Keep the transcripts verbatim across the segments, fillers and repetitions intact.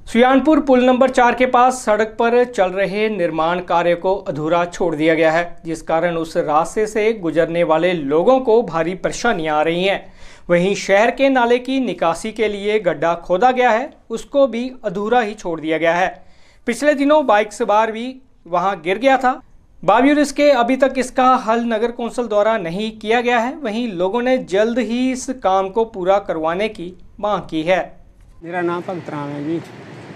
सुजानपुर पुल number चार के पास सड़क पर चल रहे निर्माण कार्य को अधूरा छोड़ दिया गया है, जिस कारण उस रास्ते से गुजरने वाले लोगों को भारी परेशानियां आ रही हैं। वहीं शहर के नाले की निकासी के लिए गड्ढा खोदा गया है, उसको भी अधूरा ही छोड़ दिया गया है। पिछले दिनों बाइक सवार भी वहां गिर गया था। बावजूद इसके अभी तक इसका हल नगर कौंसिल द्वारा नहीं किया गया है। वहीं लोगों ने जल्द ही इस काम को पूरा करवाने की मांग की है। मेरा नाम भगत राम है जी।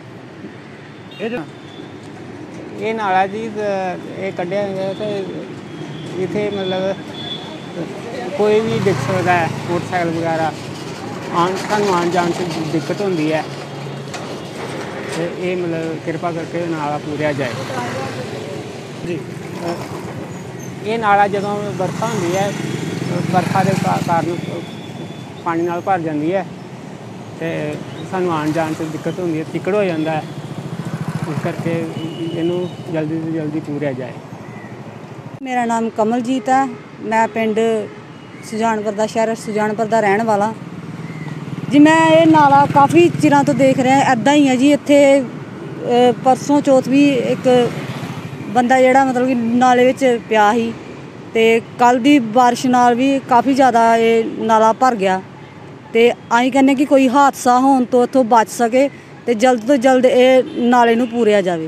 ये नाला जी ये कढ़िया तो इतने मतलब कोई भी दिख सकता है, मोटरसाइकिल वगैरह आन सानू आन जान से दिक्कत होती है। तो ये मतलब कृपा करके नाला पूरा जाए जी। ये नाला जो बरखा होती है, बरखा के कारण पानी नाल भर जाती है तो सानू आन जान से दिक्कत होती है, चिकड़ हो जाता है। इस करके इनू जल्दी से जल्दी पूरा जाए। मेरा नाम कमलजीत है, मैं पिंड सुजानपुर का शहर सुजानपुर का रहने वाला जी। मैं ये नाला काफ़ी चिरों तो देख रहा है, इदा ही है जी। इत्थे परसों चौथ भी एक बंदा जिहड़ा मतलब कि नाले विच पिया ही ते कल दी बारिश नाल भी काफ़ी ज़्यादा ये नाला भर गया। तो असीं कहने कि कोई हादसा होने तो इत्थों बच सके तो जल्द तो जल्द ये नाले नूं पूरिया जाए।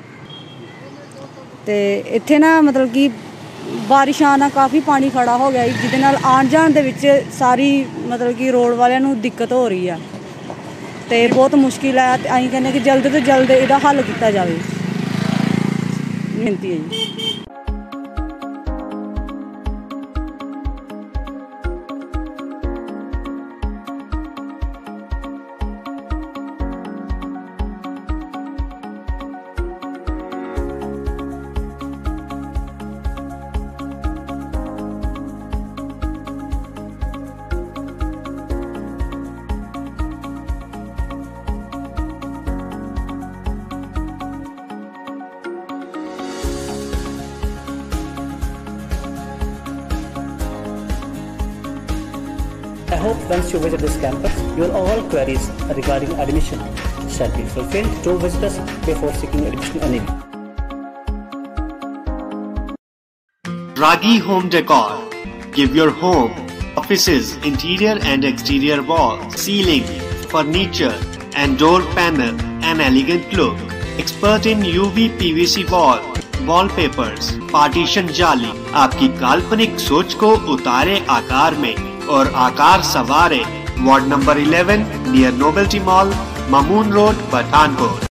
तो इत्थे ना मतलब कि बारिश आना काफ़ी पानी खड़ा हो गया, जिहदे नाल आन जान दे विच सारी मतलब कि रोड वालियां नूं दिक्कत हो रही है। तो बहुत मुश्किल है। तो असीं कहने कि जल्द तो जल्द इहदा हल किया जाए, बेनती है जी। I hope once you visit this campus, your all queries regarding admission shall be fulfilled. Do visit us before seeking admission anyway. Ragi Home Decor. Give your home, offices, interior and exterior walls, ceiling, furniture and door panel an elegant look. Expert in U V P V C wall, wallpapers, partition जाली आपकी काल्पनिक सोच को उतारे आकार में और आकार सवारे। Ward number eleven near Novelty mall, Mamun road, Pathankot.